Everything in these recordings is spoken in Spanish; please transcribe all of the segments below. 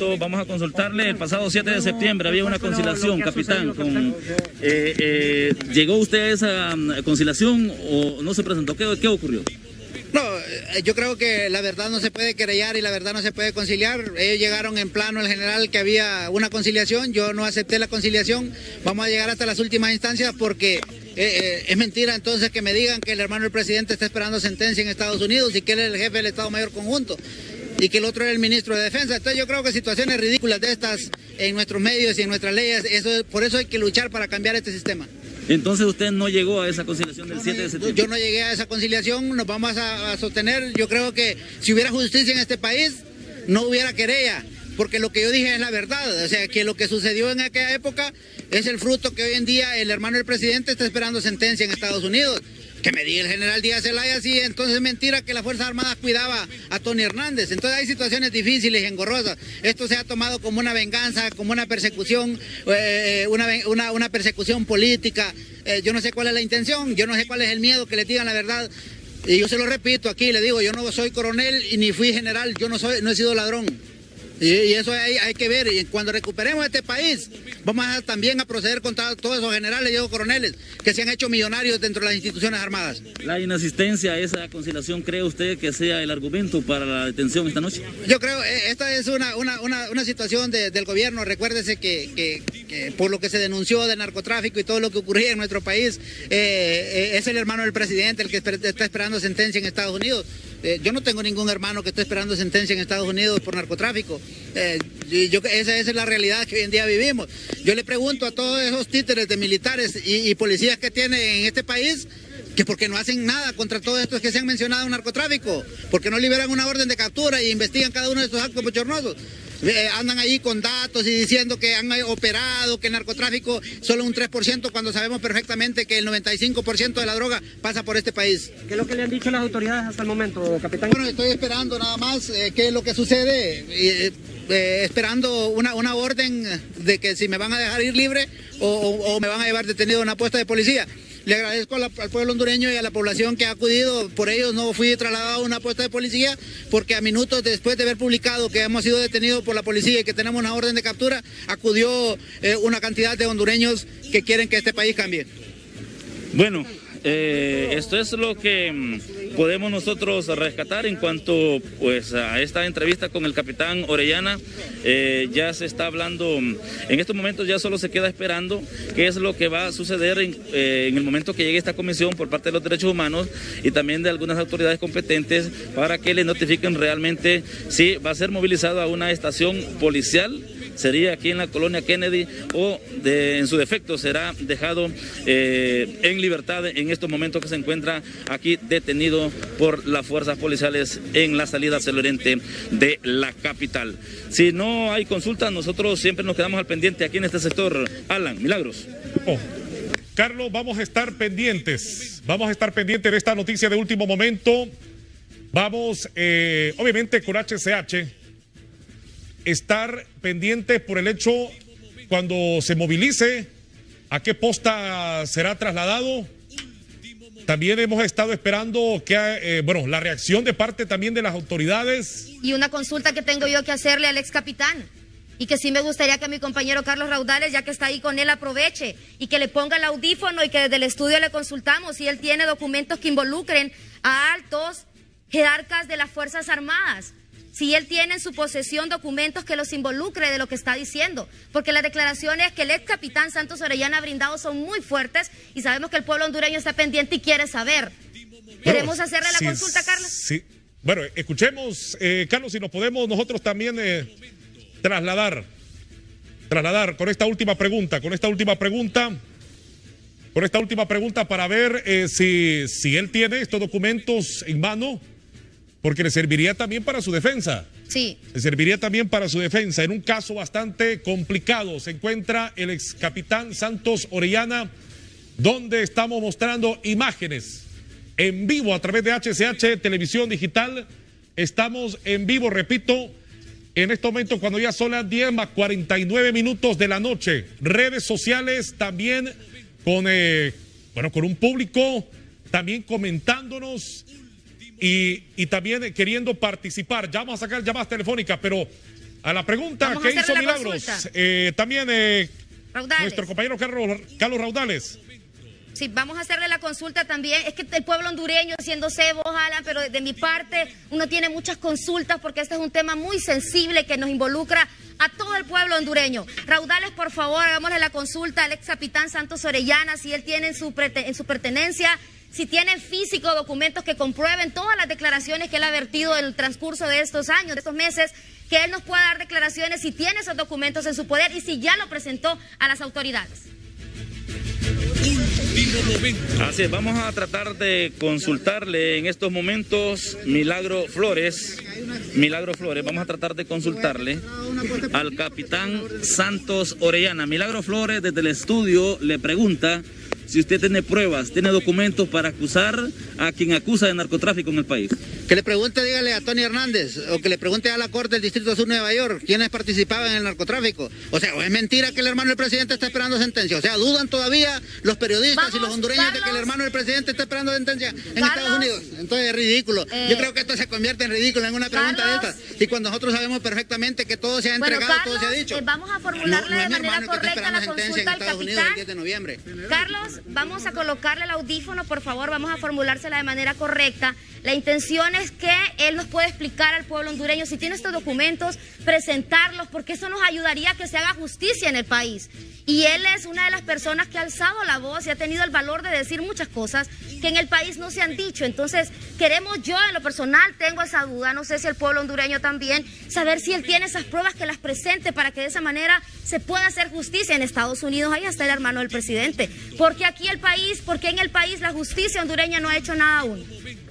momento vamos a consultarle. El pasado 7 de septiembre había una conciliación, capitán. ¿Llegó usted a esa conciliación o no se presentó? ¿Qué ocurrió? No, yo creo que la verdad no se puede querellar y la verdad no se puede conciliar. Ellos llegaron en plano el general que había una conciliación, yo no acepté la conciliación. Vamos a llegar hasta las últimas instancias porque es mentira entonces que me digan que el hermano del presidente está esperando sentencia en Estados Unidos y que él es el jefe del Estado Mayor Conjunto y que el otro es el ministro de Defensa. Entonces yo creo que situaciones ridículas de estas en nuestros medios y en nuestras leyes, por eso hay que luchar para cambiar este sistema. Entonces usted no llegó a esa conciliación del 7 de septiembre. Yo no llegué a esa conciliación, nos vamos a sostener. Yo creo que si hubiera justicia en este país, no hubiera querella, porque lo que yo dije es la verdad. O sea, que lo que sucedió en aquella época es el fruto que hoy en día el hermano del presidente está esperando sentencia en Estados Unidos. Que me diga el general Díaz Zelaya, sí, entonces es mentira que las Fuerzas Armadas cuidaba a Tony Hernández. Entonces hay situaciones difíciles y engorrosas. Esto se ha tomado como una venganza, como una persecución, una persecución política. Yo no sé cuál es la intención, yo no sé cuál es el miedo que le digan la verdad. Y yo se lo repito aquí, le digo, yo no soy coronel y ni fui general, yo no he sido ladrón. Y eso hay que ver, y cuando recuperemos este país, vamos también a proceder contra todos esos generales y esos coroneles que se han hecho millonarios dentro de las instituciones armadas. ¿La inasistencia a esa conciliación cree usted que sea el argumento para la detención esta noche? Yo creo, esta es una situación del gobierno. Recuérdese que por lo que se denunció de narcotráfico y todo lo que ocurría en nuestro país, es el hermano del presidente el que está esperando sentencia en Estados Unidos. Yo no tengo ningún hermano que esté esperando sentencia en Estados Unidos por narcotráfico. Esa es la realidad que hoy en día vivimos. Yo le pregunto a todos esos títeres de militares y policías que tiene en este país, que por qué no hacen nada contra todos estos que se han mencionado en narcotráfico, porque no liberan una orden de captura y investigan cada uno de estos actos bochornosos. Andan ahí con datos y diciendo que han operado, que el narcotráfico solo un 3%, cuando sabemos perfectamente que el 95% de la droga pasa por este país. ¿Qué es lo que le han dicho las autoridades hasta el momento, capitán? Bueno, estoy esperando nada más qué es lo que sucede, esperando una orden de que si me van a dejar ir libre o me van a llevar detenido a una puesta de policía. Le agradezco al pueblo hondureño y a la población que ha acudido. Por ellos no fui trasladado a una puesta de policía, porque a minutos después de haber publicado que hemos sido detenidos por la policía y que tenemos una orden de captura, acudió una cantidad de hondureños que quieren que este país cambie. Bueno, esto es lo que podemos nosotros rescatar en cuanto pues a esta entrevista con el capitán Orellana. Ya se está hablando, en estos momentos ya solo se queda esperando qué es lo que va a suceder en el momento que llegue esta comisión por parte de los derechos humanos y también de algunas autoridades competentes para que le notifiquen realmente si va a ser movilizado a una estación policial, sería aquí en la colonia Kennedy, o en su defecto será dejado en libertad en estos momentos que se encuentra aquí detenido por las fuerzas policiales en la salida hacia el oriente de la capital. Si no hay consultas, nosotros siempre nos quedamos al pendiente aquí en este sector. Alan, Milagros. Carlos, vamos a estar pendientes de esta noticia de último momento. Vamos, obviamente con HCH, estar pendientes por el hecho cuando se movilice, a qué posta será trasladado. También hemos estado esperando que, la reacción de parte también de las autoridades. Y una consulta que tengo yo que hacerle al ex capitán, y que sí me gustaría que mi compañero Carlos Raudales, ya que está ahí con él, aproveche y que le ponga el audífono y que desde el estudio le consultamos si él tiene documentos que involucren a altos jerarcas de las Fuerzas Armadas. Si él tiene en su posesión documentos que los involucre de lo que está diciendo, porque las declaraciones que el ex capitán Santos Orellana ha brindado son muy fuertes y sabemos que el pueblo hondureño está pendiente y quiere saber. ¿Queremos hacerle la consulta, Carlos? Sí. Bueno, escuchemos, Carlos, si nos podemos nosotros también trasladar con esta última pregunta para ver si él tiene estos documentos en mano, porque le serviría también para su defensa. Sí. Le serviría también para su defensa. En un caso bastante complicado se encuentra el ex capitán Santos Orellana, donde estamos mostrando imágenes en vivo a través de HCH Televisión Digital. Estamos en vivo, repito, en este momento cuando ya son las 10:49 de la noche. Redes sociales también con un público también comentándonos y también queriendo participar. Ya vamos a sacar llamadas telefónicas, pero a la pregunta Vamos que a hacerle hizo la Milagros. consulta. También Raudales. nuestro compañero Carlos Raudales. Sí, vamos a hacerle la consulta también. Es que el pueblo hondureño, siéndose vos, Alan, pero de mi parte, uno tiene muchas consultas porque este es un tema muy sensible que nos involucra a todo el pueblo hondureño. Raudales, por favor, hagámosle la consulta al ex capitán Santos Orellana, si él tiene en su pertenencia, si tiene físico documentos que comprueben todas las declaraciones que él ha vertido en el transcurso de estos años, de estos meses, que él nos pueda dar declaraciones si tiene esos documentos en su poder y si ya lo presentó a las autoridades. Así es, vamos a tratar de consultarle en estos momentos Milagro Flores, vamos a tratar de consultarle al capitán Santos Orellana. Milagro Flores desde el estudio le pregunta si usted tiene pruebas, tiene documentos para acusar a quien acusa de narcotráfico en el país. Que le pregunte, dígale a Tony Hernández, o que le pregunte a la Corte del Distrito Sur de Nueva York, quiénes participaban en el narcotráfico. O sea, es mentira que el hermano del presidente está esperando sentencia. O sea, dudan todavía los periodistas y los hondureños, Carlos, de que el hermano del presidente está esperando sentencia en Estados Unidos. Entonces es ridículo. Yo creo que esto se convierte en ridículo en una pregunta de estas. Y cuando nosotros sabemos perfectamente que todo se ha entregado, Carlos, todo se ha dicho. Vamos a formularle de manera correcta la consulta al capitán. El 10 de noviembre. Carlos, vamos a colocarle el audífono, por favor, vamos a formulársela de manera correcta. La intención es que él nos pueda explicar al pueblo hondureño si tiene estos documentos, presentarlos, porque eso nos ayudaría a que se haga justicia en el país. Y él es una de las personas que ha alzado la voz y ha tenido el valor de decir muchas cosas que en el país no se han dicho. Entonces, queremos, yo en lo personal tengo esa duda, no sé si el pueblo hondureño también, saber si él tiene esas pruebas, que las presente para que de esa manera se pueda hacer justicia. En Estados Unidos ahí está el hermano del presidente. Porque aquí porque en el país la justicia hondureña no ha hecho nada aún.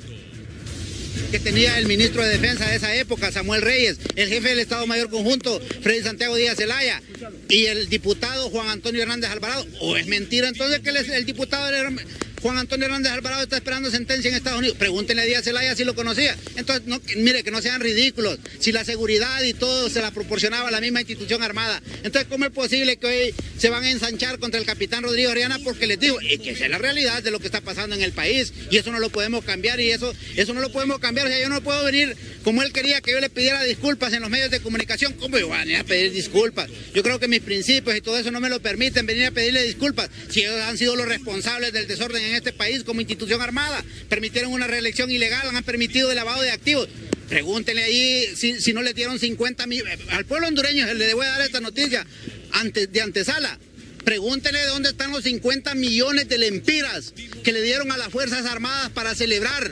Que tenía el ministro de Defensa de esa época, Samuel Reyes, el jefe del Estado Mayor Conjunto, Freddy Santiago Díaz Zelaya, y el diputado Juan Antonio Hernández Alvarado. ¿O es mentira entonces que el diputado Juan Antonio Hernández Alvarado está esperando sentencia en Estados Unidos? Pregúntenle a Díaz Zelaya si lo conocía. Entonces, no, mire, que no sean ridículos. Si la seguridad y todo se la proporcionaba la misma institución armada. Entonces, ¿cómo es posible que hoy se van a ensanchar contra el capitán Rodrigo Orellana? Porque les digo, es que esa es la realidad de lo que está pasando en el país. Y eso no lo podemos cambiar, y eso no lo podemos cambiar. O sea, yo no puedo venir como él quería que yo le pidiera disculpas en los medios de comunicación. ¿Cómo yo voy a venir a pedir disculpas? Yo creo que mis principios y todo eso no me lo permiten venir a pedirle disculpas. Si ellos han sido los responsables del desorden en este país como institución armada, permitieron una reelección ilegal, han permitido el lavado de activos. Pregúntenle ahí si no le dieron 50 millones. Al pueblo hondureño le voy a dar esta noticia de antesala. Pregúntenle de dónde están los 50 millones de lempiras que le dieron a las Fuerzas Armadas para celebrar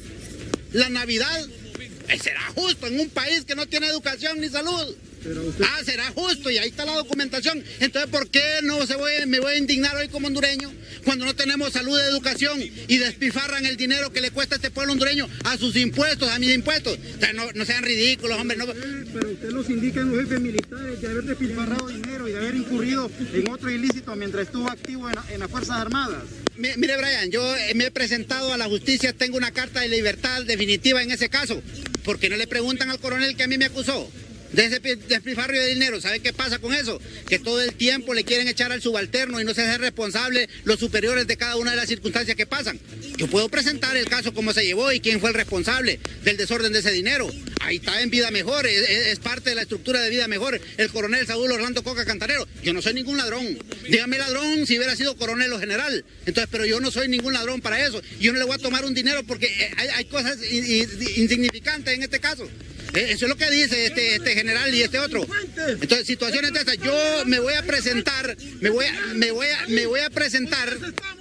la Navidad. ¿Será justo en un país que no tiene educación ni salud? Será justo, y ahí está la documentación. Entonces, ¿por qué me voy a indignar hoy como hondureño cuando no tenemos salud, educación y despilfarran el dinero que le cuesta a este pueblo hondureño a sus impuestos, a mis impuestos? O sea, no sean ridículos, hombre. No. Pero usted los indica en los jefes militares de haber despilfarrado dinero y de haber incurrido en otro ilícito mientras estuvo activo en las Fuerzas Armadas. Mire, Brian, yo me he presentado a la justicia, tengo una carta de libertad definitiva en ese caso. ¿Por qué no le preguntan al coronel que a mí me acusó de ese despilfarro de dinero? ¿Sabe qué pasa con eso? Que todo el tiempo le quieren echar al subalterno y no se hace responsable los superiores de cada una de las circunstancias que pasan. Yo puedo presentar el caso, cómo se llevó y quién fue el responsable del desorden de ese dinero. Ahí está en Vida Mejor, es parte de la estructura de Vida Mejor, el coronel Saúl Orlando Coca Cantarero. Yo no soy ningún ladrón. Dígame ladrón si hubiera sido coronel o general. Entonces, pero yo no soy ningún ladrón para eso. Yo no le voy a tomar un dinero porque hay cosas insignificantes en este caso. Eso es lo que dice este general y este otro. Entonces, situaciones de estas, yo me voy a presentar, me voy a presentar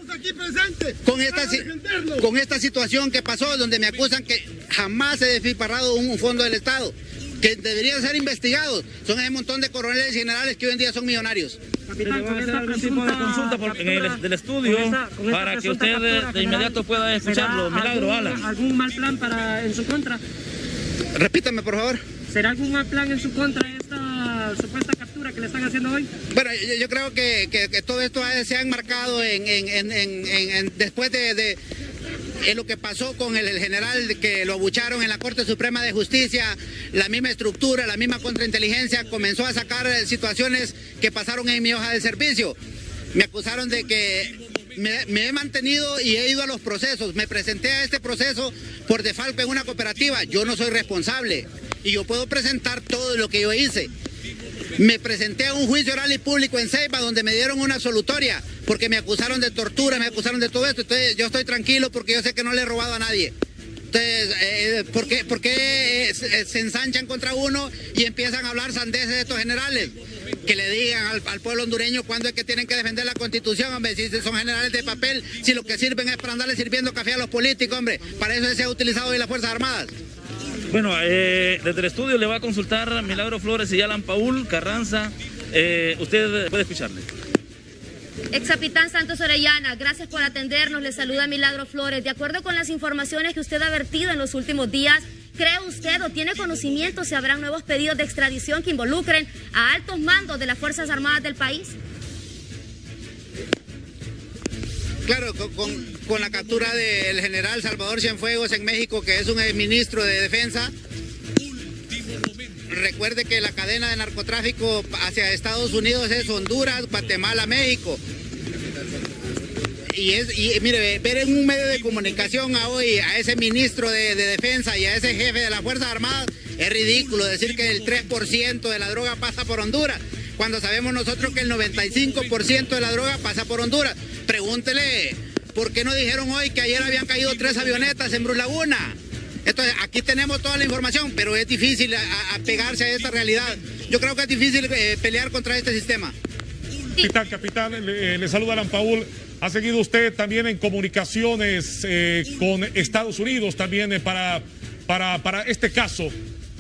con esta situación que pasó, donde me acusan que jamás he despilfarrado un fondo del Estado, que deberían ser investigados. Son ese montón de coroneles y generales que hoy en día son millonarios. Capitán, vamos a hacer algún tipo de consulta del estudio para que usted de inmediato pueda escucharlo. Milagro, Alan. ¿Algún mal plan en su contra? Repítame, por favor. ¿Será algún mal plan en su contra esta supuesta captura que le están haciendo hoy? Bueno, yo creo que todo esto se ha enmarcado después de lo que pasó con el general, que lo abucharon en la Corte Suprema de Justicia. La misma estructura, la misma contrainteligencia comenzó a sacar situaciones que pasaron en mi hoja de servicio. Me acusaron de que me he mantenido y he ido a los procesos. Me presenté a este proceso por defalco en una cooperativa. Yo no soy responsable. y yo puedo presentar todo lo que yo hice. Me presenté a un juicio oral y público en Ceiba donde me dieron una absolutoria porque me acusaron de tortura, me acusaron de todo esto. Entonces yo estoy tranquilo porque yo sé que no le he robado a nadie. Entonces, ¿por qué se ensanchan contra uno y empiezan a hablar sandeces de estos generales? Que le digan al pueblo hondureño cuándo es que tienen que defender la Constitución, hombre, si son generales de papel, si lo que sirven es para andarle sirviendo café a los políticos, hombre, para eso se ha utilizado hoy las Fuerzas Armadas. Bueno, desde el estudio le va a consultar Milagro Flores y Alan Paul Carranza, usted puede escucharle. Ex capitán Santos Orellana, gracias por atendernos, le saluda Milagro Flores. De acuerdo con las informaciones que usted ha vertido en los últimos días, ¿cree usted o tiene conocimiento si habrán nuevos pedidos de extradición que involucren a altos mandos de las Fuerzas Armadas del país? Claro, con la captura del general Salvador Cienfuegos en México, que es un ministro de Defensa. Recuerde que la cadena de narcotráfico hacia Estados Unidos es Honduras, Guatemala, México. Y mire, ver en un medio de comunicación hoy a ese ministro de Defensa y a ese jefe de las Fuerzas Armadas, es ridículo decir que el 3% de la droga pasa por Honduras, cuando sabemos nosotros que el 95% de la droga pasa por Honduras. Pregúntele, ¿por qué no dijeron hoy que ayer habían caído 3 avionetas en Brus Laguna? Entonces, aquí tenemos toda la información, pero es difícil apegarse a esta realidad. Yo creo que es difícil pelear contra este sistema. Capitán, le saluda Alan Paul. ¿Ha seguido usted también en comunicaciones con Estados Unidos también para este caso?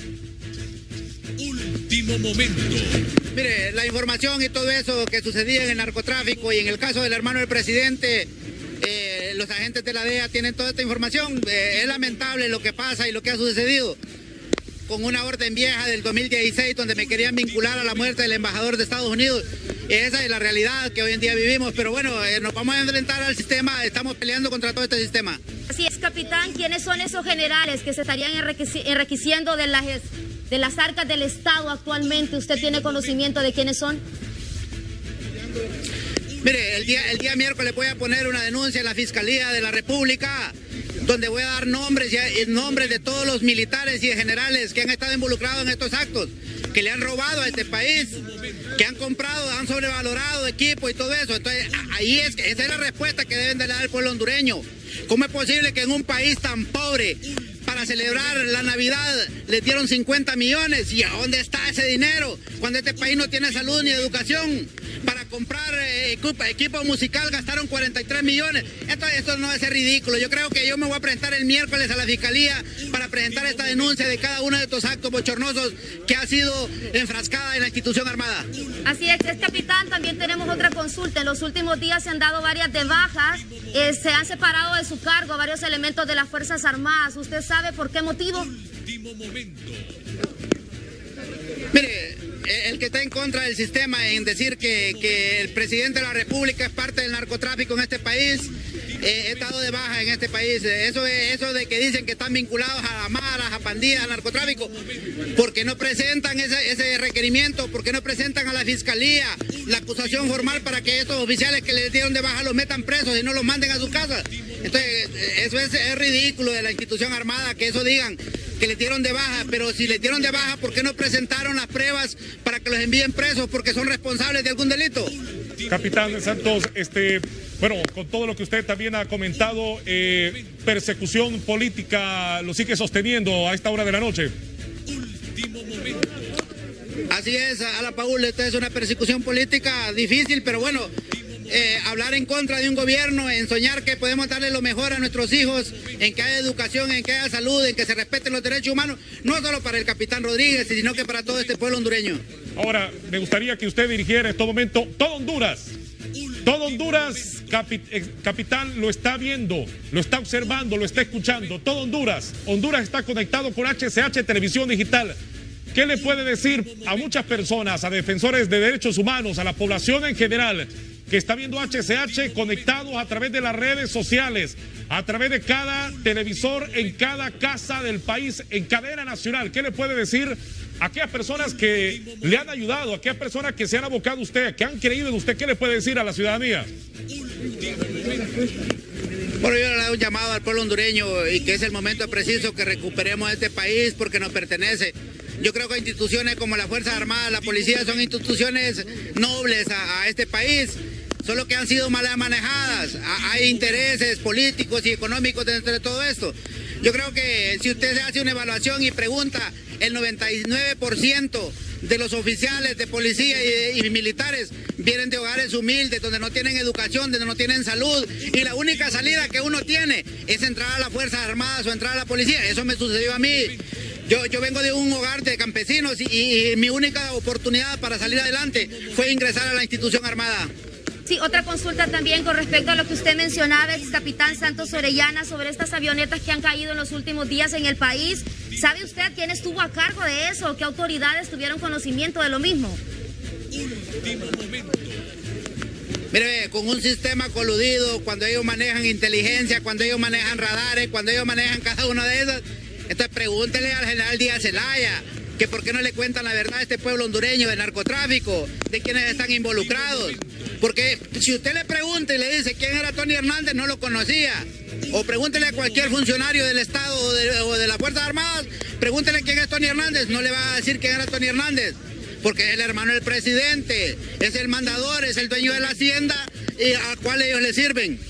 Último momento. Mire, la información y todo eso que sucedía en el narcotráfico y en el caso del hermano del presidente, los agentes de la DEA tienen toda esta información. Es lamentable lo que pasa y lo que ha sucedido. Con una orden vieja del 2016 donde me querían vincular a la muerte del embajador de Estados Unidos. Esa es la realidad que hoy en día vivimos, pero bueno, nos vamos a enfrentar al sistema, estamos peleando contra todo este sistema. Así es, capitán, ¿quiénes son esos generales que se estarían enriqueciendo de las arcas del Estado actualmente? ¿Usted tiene conocimiento de quiénes son? Mire, el día miércoles voy a poner una denuncia en la Fiscalía de la República, donde voy a dar nombres de todos los militares y generales que han estado involucrados en estos actos, que le han robado a este país, que han comprado, han sobrevalorado equipo y todo eso. Entonces, esa es la respuesta que deben de dar al pueblo hondureño. ¿Cómo es posible que en un país tan pobre, para celebrar la Navidad, les dieron 50 millones? ¿Y a dónde está ese dinero? Cuando este país no tiene salud ni educación. Para comprar equipo musical gastaron 43 millones. Esto no es ridículo. Yo creo que yo me voy a presentar el miércoles a la Fiscalía para presentar esta denuncia de cada uno de estos actos bochornosos que ha sido enfrascada en la institución armada. Así es, capitán, también tenemos otra consulta. En los últimos días se han dado varias de bajas, se han separado de su cargo a varios elementos de las Fuerzas Armadas. ¿Usted sabe por qué motivo? Último momento. Mire, el que está en contra del sistema en decir que el presidente de la República es parte del narcotráfico en este país, he estado de baja en este país. Eso de que dicen que están vinculados a la maras, a pandillas, al narcotráfico, porque no presentan ese requerimiento, porque no presentan a la Fiscalía la acusación formal para que estos oficiales que les dieron de baja los metan presos y no los manden a su casa. Entonces, eso es ridículo de la institución armada, que eso digan que les dieron de baja, pero si les dieron de baja, ¿por qué no presentaron las pruebas para que los envíen presos porque son responsables de algún delito? Capitán Santos, bueno, con todo lo que usted también ha comentado, persecución política lo sigue sosteniendo a esta hora de la noche. Último momento. Así es, Alan Paul, esta es una persecución política difícil, pero bueno, hablar en contra de un gobierno, en soñar que podemos darle lo mejor a nuestros hijos, en que haya educación, en que haya salud, en que se respeten los derechos humanos, no solo para el capitán Rodríguez, sino que para todo este pueblo hondureño. Ahora, me gustaría que usted dirigiera en este momento todo Honduras. Todo Honduras, capitán, lo está viendo, lo está observando, lo está escuchando. Todo Honduras. Honduras está conectado con HCH Televisión Digital. ¿Qué le puede decir a muchas personas, a defensores de derechos humanos, a la población en general, que está viendo HCH conectados a través de las redes sociales, a través de cada televisor, en cada casa del país, en cadena nacional? ¿Qué le puede decir a aquellas personas que le han ayudado, a aquellas personas que se han abocado a usted, que han creído en usted? ¿Qué le puede decir a la ciudadanía? Bueno, yo le doy un llamado al pueblo hondureño y que es el momento preciso que recuperemos este país porque nos pertenece. Yo creo que instituciones como las Fuerzas Armadas, la policía, son instituciones nobles a este país, solo que han sido mal manejadas. Hay intereses políticos y económicos dentro de todo esto. Yo creo que si usted se hace una evaluación y pregunta, el 99% de los oficiales de policía y militares vienen de hogares humildes, donde no tienen educación, donde no tienen salud, y la única salida que uno tiene es entrar a las Fuerzas Armadas o entrar a la policía. Eso me sucedió a mí. Yo vengo de un hogar de campesinos y mi única oportunidad para salir adelante fue ingresar a la institución armada. Sí, otra consulta también con respecto a lo que usted mencionaba, ex capitán Santos Orellana, sobre estas avionetas que han caído en los últimos días en el país. ¿Sabe usted quién estuvo a cargo de eso? ¿Qué autoridades tuvieron conocimiento de lo mismo? Mire, con un sistema coludido, cuando ellos manejan inteligencia, cuando ellos manejan radares, cuando ellos manejan cada una de esas, entonces pregúntele al general Díaz Zelaya que por qué no le cuentan la verdad a este pueblo hondureño del narcotráfico, de quienes están involucrados. Porque si usted le pregunta y le dice quién era Tony Hernández, no lo conocía. O pregúntele a cualquier funcionario del Estado o de las Fuerzas Armadas, pregúntele quién es Tony Hernández, no le va a decir quién era Tony Hernández, porque es el hermano del presidente, es el mandador, es el dueño de la hacienda y a cuál ellos le sirven.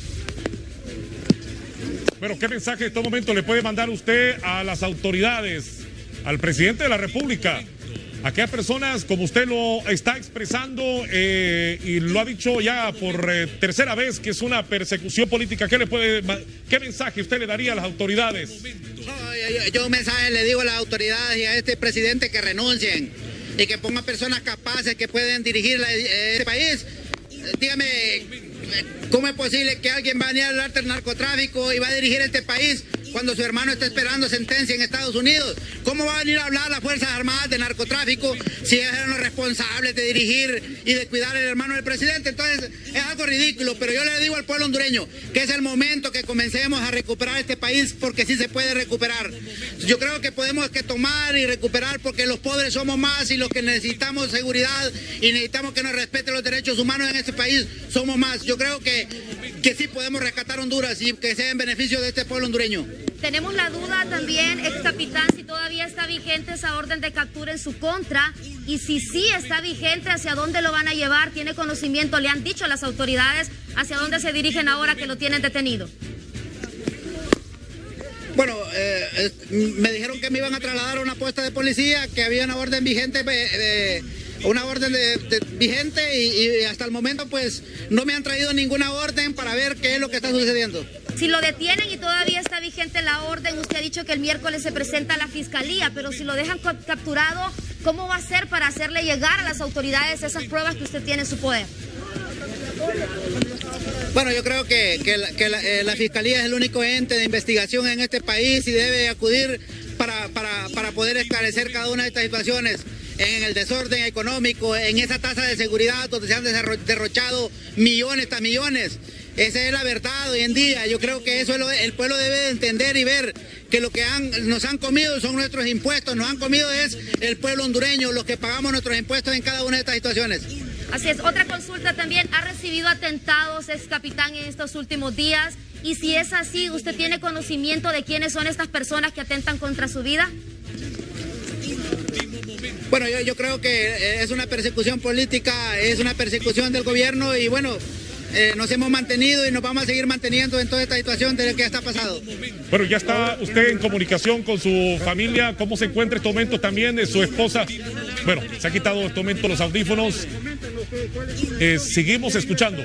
Bueno, ¿qué mensaje en estos momentos le puede mandar usted a las autoridades, al presidente de la República? Aquellas personas, como usted lo está expresando y lo ha dicho ya por tercera vez, que es una persecución política, ¿qué mensaje usted le daría a las autoridades? Yo un mensaje le digo a las autoridades y a este presidente que renuncien y que pongan personas capaces que pueden dirigir este país. Dígame, ¿cómo es posible que alguien va a venir a hablar del narcotráfico y va a dirigir este país cuando su hermano está esperando sentencia en Estados Unidos? ¿Cómo va a venir a hablar a las Fuerzas Armadas de narcotráfico si ellos eran los responsables de dirigir y de cuidar al hermano del presidente? Entonces es algo ridículo, pero yo le digo al pueblo hondureño que es el momento que comencemos a recuperar este país, porque sí se puede recuperar. Yo creo que podemos tomar y recuperar, porque los pobres somos más y los que necesitamos seguridad y necesitamos que nos respeten los derechos humanos en este país somos más. Yo creo que sí podemos rescatar Honduras y que sea en beneficio de este pueblo hondureño. Tenemos la duda también, ex capitán, si todavía está vigente esa orden de captura en su contra, y si sí está vigente, ¿hacia dónde lo van a llevar? ¿Tiene conocimiento? ¿Le han dicho a las autoridades hacia dónde se dirigen ahora que lo tienen detenido? Bueno, me dijeron que me iban a trasladar a una puesta de policía, que había una orden vigente, vigente y hasta el momento pues no me han traído ninguna orden para ver qué es lo que está sucediendo. Si lo detienen y todavía está vigente la orden, usted ha dicho que el miércoles se presenta a la fiscalía, pero si lo dejan capturado, ¿cómo va a ser para hacerle llegar a las autoridades esas pruebas que usted tiene en su poder? Bueno, yo creo que la fiscalía es el único ente de investigación en este país y debe acudir para poder esclarecer cada una de estas situaciones. En el desorden económico, en esa tasa de seguridad donde se han derrochado millones tras millones. Esa es la verdad hoy en día. Yo creo que eso el pueblo debe de entender y ver que lo que nos han comido son nuestros impuestos, nos han comido es el pueblo hondureño, los que pagamos nuestros impuestos en cada una de estas situaciones. Así es. Otra consulta también, ¿ha recibido atentados, ex capitán, en estos últimos días? Y si es así, ¿usted tiene conocimiento de quiénes son estas personas que atentan contra su vida? Bueno, yo creo que es una persecución política, es una persecución del gobierno y bueno, nos hemos mantenido y nos vamos a seguir manteniendo en toda esta situación de lo que está pasando. Bueno, ya está usted en comunicación con su familia. ¿Cómo se encuentra en estos momentos también su esposa? Bueno, se ha quitado en estos momentos los audífonos. Seguimos escuchando.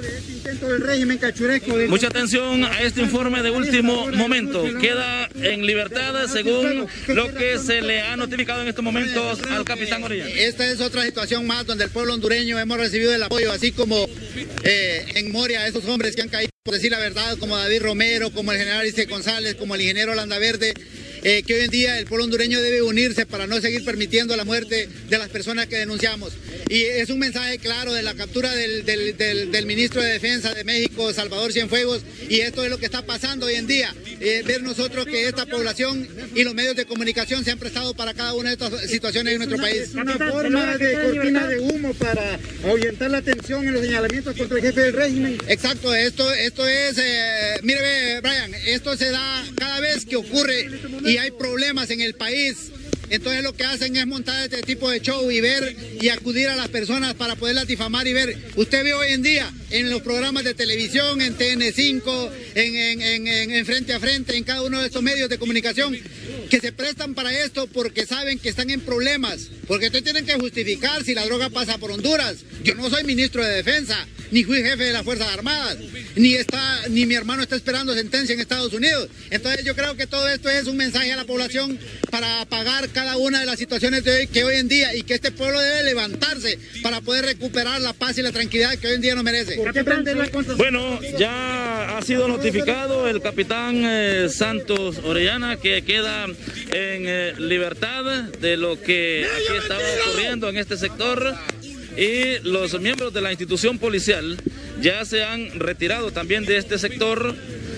Mucha atención a este informe de último momento. Queda en libertad según lo que se le ha notificado en estos momentos al capitán Orellana. Esta es otra situación más donde el pueblo hondureño hemos recibido el apoyo, así como en Moria, esos hombres que han caído, por decir la verdad, como David Romero, como el general Ice González, como el ingeniero Landaverde. Que hoy en día el pueblo hondureño debe unirse para no seguir permitiendo la muerte de las personas que denunciamos. Y es un mensaje claro de la captura del ministro de Defensa de México, Salvador Cienfuegos, y esto es lo que está pasando hoy en día. Ver nosotros que esta población y los medios de comunicación se han prestado para cada una de estas situaciones en nuestro país. Una forma de cortina de humo para ahuyentar la tensión en los señalamientos contra el jefe del régimen. Exacto, esto es, mire Brian, esto se da cada vez que ocurre y hay problemas en el país. Entonces lo que hacen es montar este tipo de show y ver y acudir a las personas para poderlas difamar y ver. Usted ve hoy en día en los programas de televisión, en TN5, en Frente a Frente, en cada uno de estos medios de comunicación, que se prestan para esto porque saben que están en problemas, porque ustedes tienen que justificar si la droga pasa por Honduras. Yo no soy ministro de Defensa, ni fui jefe de las Fuerzas Armadas, ni mi hermano está esperando sentencia en Estados Unidos. Entonces yo creo que todo esto es un mensaje a la población para apagar cada una de las situaciones de hoy, que hoy en día, y que este pueblo debe levantarse para poder recuperar la paz y la tranquilidad que hoy en día nos merece. Bueno, ya ha sido notificado el capitán Santos Orellana, que queda en libertad de lo que aquí estaba ocurriendo en este sector, y los miembros de la institución policial ya se han retirado también de este sector,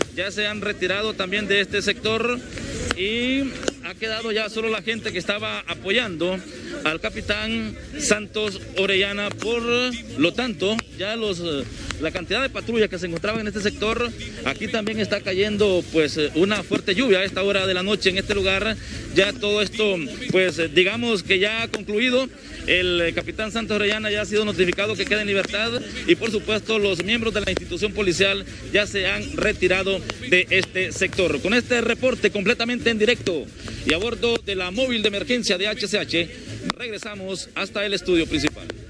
y ha quedado ya solo la gente que estaba apoyando al capitán Santos Orellana. Por lo tanto, ya la cantidad de patrullas que se encontraban en este sector, aquí también está cayendo pues una fuerte lluvia a esta hora de la noche en este lugar. Ya todo esto pues digamos que ya ha concluido. El capitán Santos Orellana ya ha sido notificado que queda en libertad, y por supuesto los miembros de la institución policial ya se han retirado de este sector. Con este reporte completamente en directo y a bordo de la móvil de emergencia de HCH, regresamos hasta el estudio principal.